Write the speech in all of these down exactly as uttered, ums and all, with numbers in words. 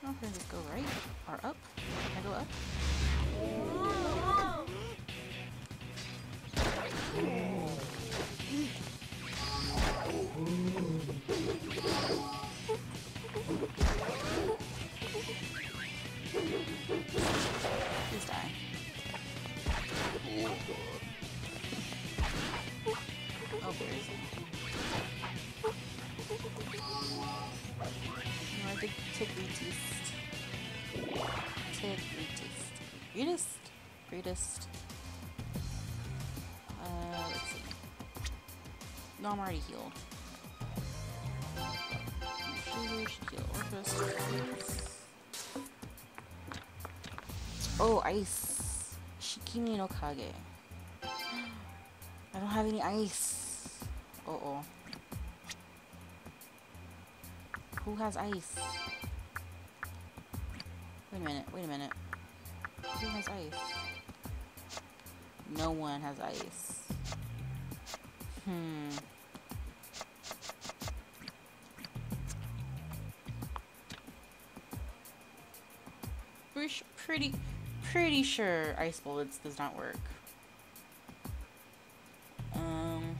I'm gonna just go right or up. Can I go up? Please die. Oh, where is he? No, I did take retest. Take retest. Retest? Retest. Uh, let's see. No, I'm already healed. Shooter should heal Orcus. Oh, ice. Shikimi no Kage. I don't have any ice. Uh oh. Who has ice? Wait a minute, wait a minute. Who has ice? No one has ice. Hmm. Pretty, pretty, pretty sure ice bullets does not work. Um.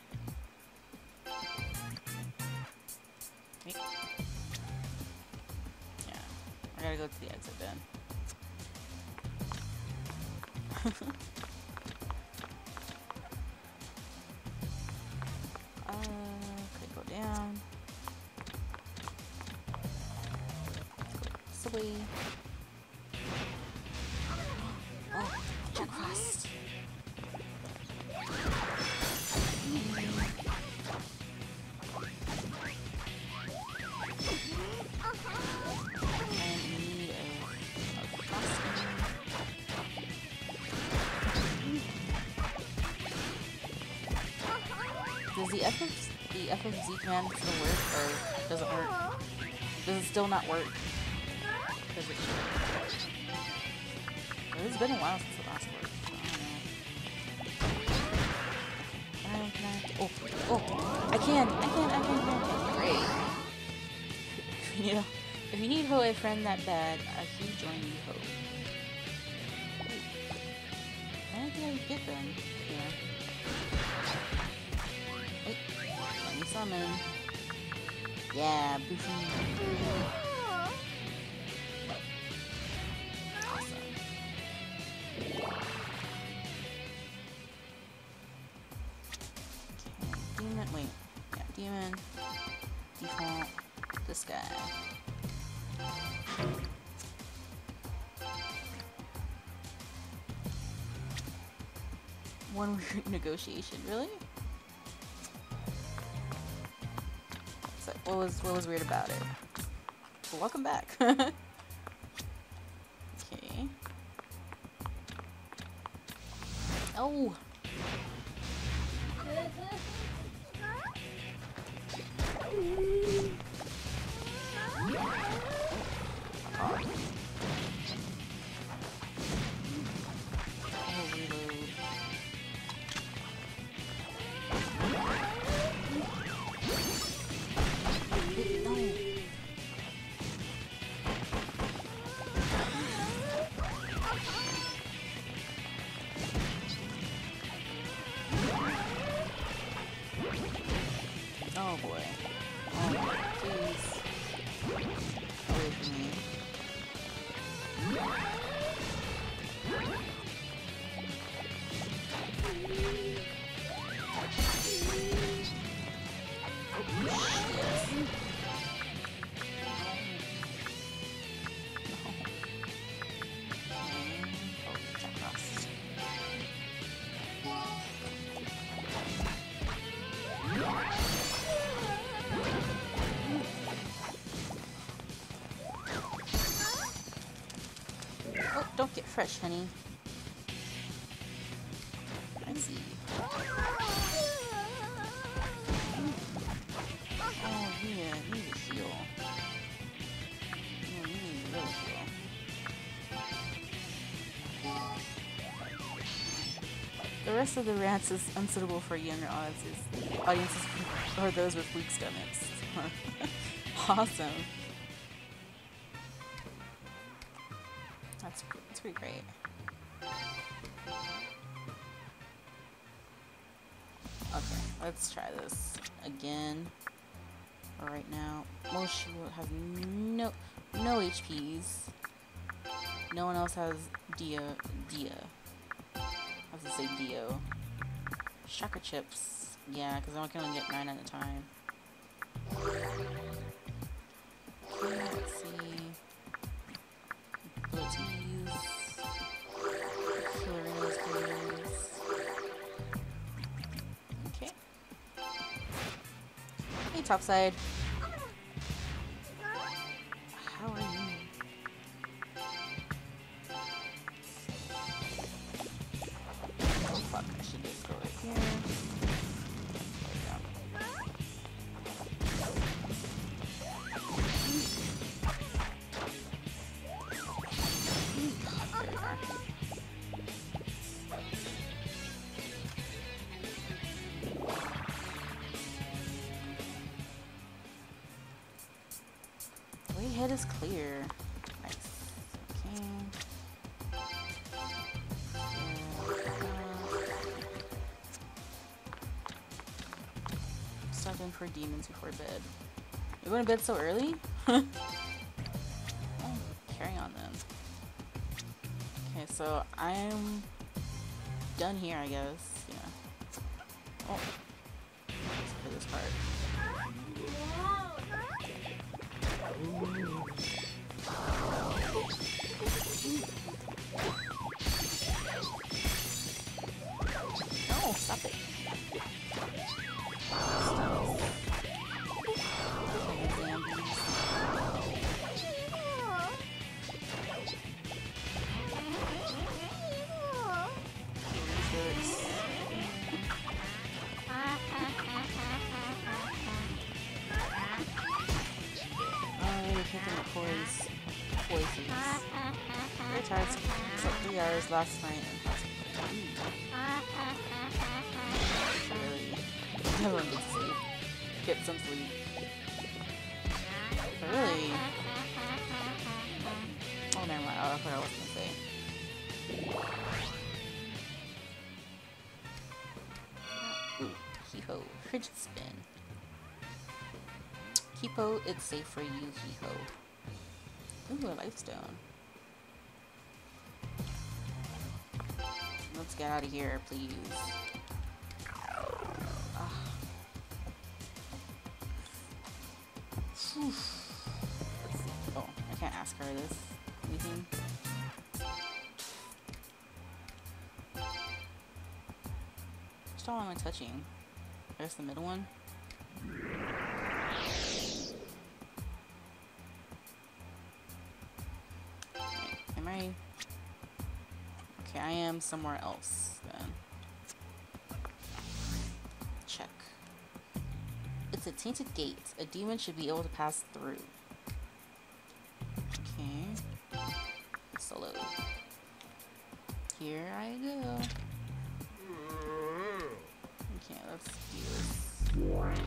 Wait. Yeah, I gotta go to the exit then. uh, could go down. Let's go this way. Oh, Jack Frost. Does the F F the F F Z command still work, or does it work? Does it still not work? Because it should. It's been a while since it last worked. I don't know. Can I, can I, oh, oh, I can, I can, I can, I can. Great. You know, if you need Hoe friend that bad, I can join you, Hoe. I don't think I would get them. Yeah. Wait, let me summon. Yeah, Buffy. Demon, wait, yeah, demon, default, this guy. One weird negotiation, really? So, what was what was weird about it? Well, welcome back. Okay. Oh. Oh boy. Oh boy. Please. Away from me. Oh, don't get fresh, honey. I see. Oh, yeah, you need to heal. Yeah, you need to really heal. The rest of the rants is unsuitable for younger audiences, audiences or those with weak stomachs. Awesome. That's, that's pretty great. Okay, let's try this again. Right now, Moshi has no no H Ps. No one else has Dio. Dia. I was gonna say Dio. Chakra chips. Yeah, because I can only get nine at a time. Okay, let's see. Abilities. Killerinos, please. Okay. Hey, topside. How are you? Oh fuck, I should just go right here. Way ahead is clear. Nice. Okay. Stopping for demons before bed. You're going to bed so early? Oh, carry on then. Okay, so I'm done here, I guess. Yeah. Oh. Let's play this card. No, stop it. Very tired, slept three hours last night and possibly really never need to sleep. Get some sleep. But really, oh never mind, I forgot what I was gonna say. Ooh, Hee-ho, fidget spin. Kipo, it's safe for you, Hee-ho. Ooh, a life stone. Let's get out of here, please. Ah. Let's see. Oh, I can't ask her this. Anything? Which one am I touching? I guess the middle one? Am I? Okay, I am somewhere else then. Check. It's a tainted gate. A demon should be able to pass through. Okay. Solo. Here I go. Okay, let's do this.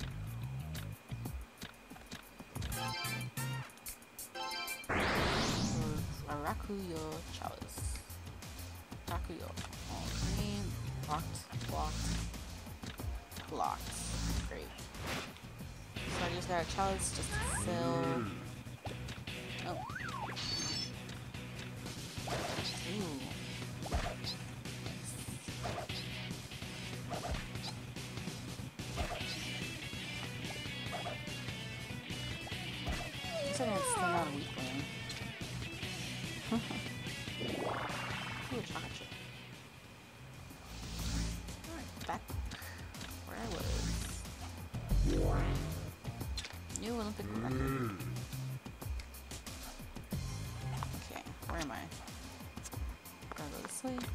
Arakuyo Chalice. Takuyo. Oh, green. Blocked. Blocked. Blocked. Great. So I just got a chalice just to sell. Oh. Ooh. Looks like it's still not a weakling. Ooh, a chocolate chip. Alright, back where I was. New Olympic record. Okay, where am I? Gotta go this way.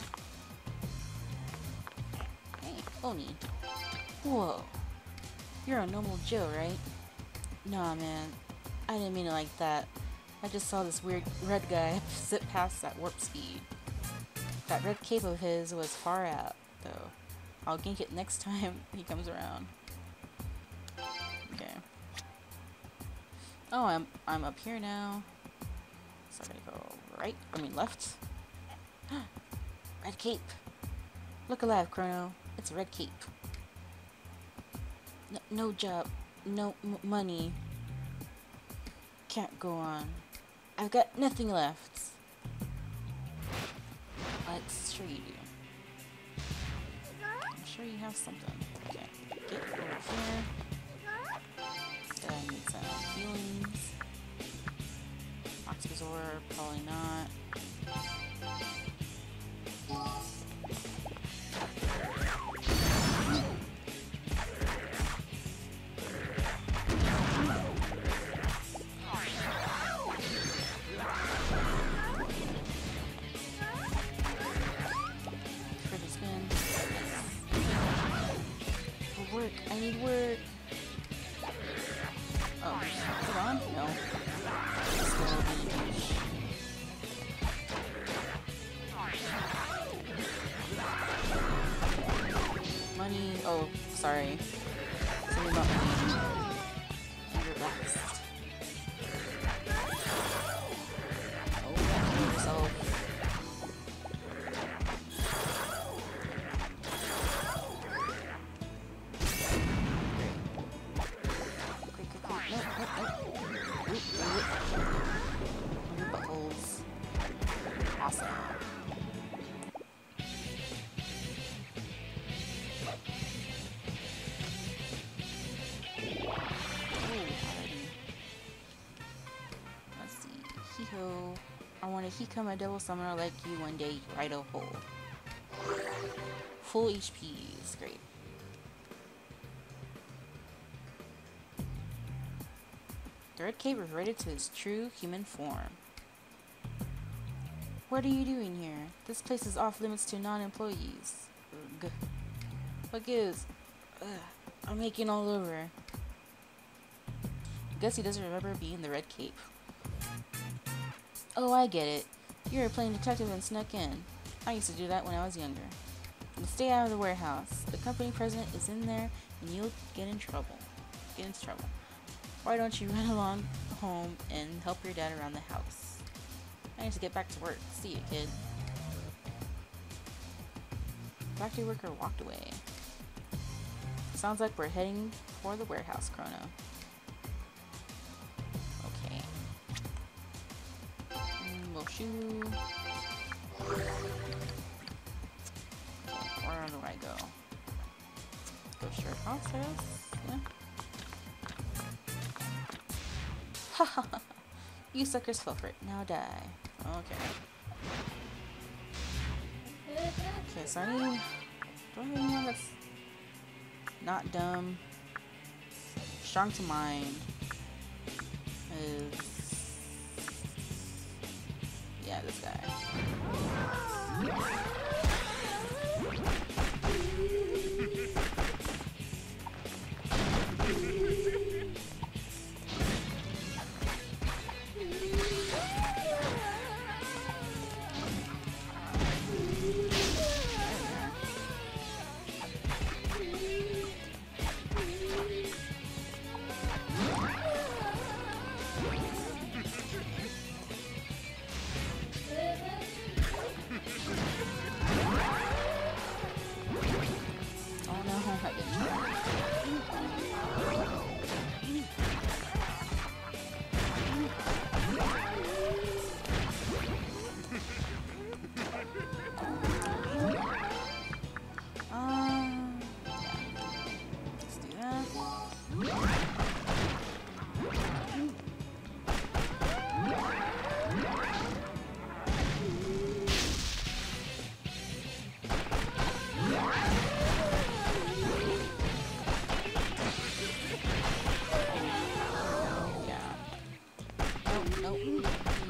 Hey, Oni. Whoa. You're a normal Joe, right? Nah, man. I didn't mean it like that. I just saw this weird red guy zip past at warp speed. That red cape of his was far out, though. I'll gank it next time he comes around. Okay. Oh, I'm I'm up here now. So I'm gonna go right, I mean left. Red cape. Look alive, Chrono. It's a red cape. No, no job, no m money. Can't go on. I've got nothing left. Let's sure you do. I'm sure you have something. Okay, get over here. I need some healings. Oxazor, probably not. Work. I need work. Oh, come on. No. Money. Oh, sorry. Something about money. You're last. Oh, kill yourself. Buttholes. Awesome. Ooh, alrighty. Let's see. Hee-ho. I want to become a devil summoner like you one day, right a hole. Full H P is great. The red cape reverted to its true human form. What are you doing here? This place is off limits to non-employees. Ugh. What gives? Ugh. I'm aching all over. Guess he doesn't remember being the red cape. Oh, I get it. You're a plain detective and snuck in. I used to do that when I was younger. And stay out of the warehouse. The company president is in there and you'll get in trouble. Get into trouble. Why don't you run along home and help your dad around the house? I need to get back to work. See you, kid. Factory worker walked away. Sounds like we're heading for the warehouse, Chrono. Okay. Mm, little shoe. Where do I go? Go straight across this? Yeah. Haha. You suckers fell for it. Now die. Okay. Okay, so I need... Do I have anyone that's not dumb? Strong to mind. Is... Yeah, this guy. Nope.